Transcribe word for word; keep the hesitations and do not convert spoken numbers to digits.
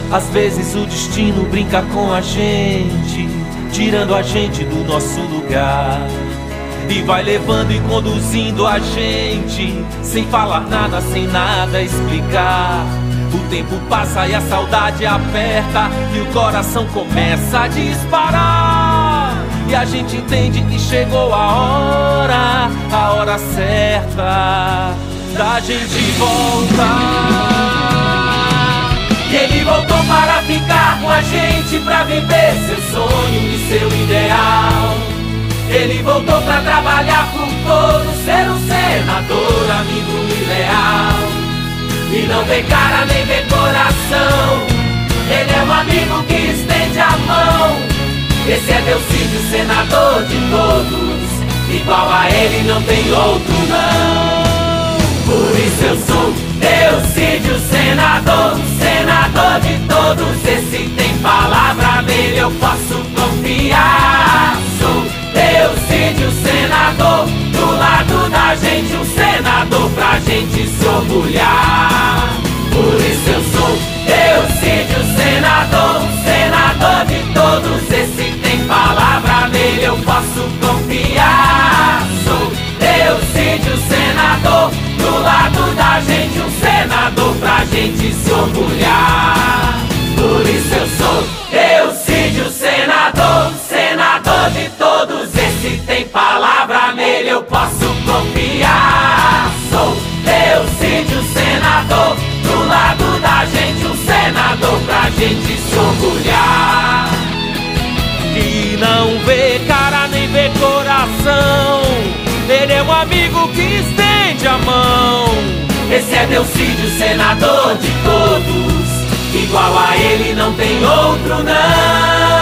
Às vezes o destino brinca com a gente, tirando a gente do nosso lugar, e vai levando e conduzindo a gente, sem falar nada, sem nada explicar. O tempo passa e a saudade aperta, e o coração começa a disparar, e a gente entende que chegou a hora, a hora certa da gente voltar. E ele voltou para ficar com a gente, pra viver seu sonho e seu ideal. Ele voltou pra trabalhar por todos, ser um senador, amigo e leal. E não vê cara nem vê coração, ele é um amigo que estende a mão. Esse é Delcídio, senador de todos, igual a ele não tem outro não. Por isso eu sou Delcídio, senador, senador de todos. Esse tem palavra, nele eu posso confiar. Sou Delcídio, senador, do lado da gente, um senador pra gente se orgulhar. Por isso eu sou Delcídio, senador, senador de todos. Esse tem palavra, nele eu posso confiar. Sou Delcídio, senador, do lado da gente, um senador pra gente se orgulhar. Por isso eu sou Delcídio, senador, senador de todos. Esse tem palavra, nele eu posso confiar. Sou Delcídio, senador, do lado da gente, um senador pra gente se orgulhar. Que não vê cara nem vê coração, ele é um amigo que estende a mão. Esse é Delcídio, senador de todos, igual a ele não tem outro não.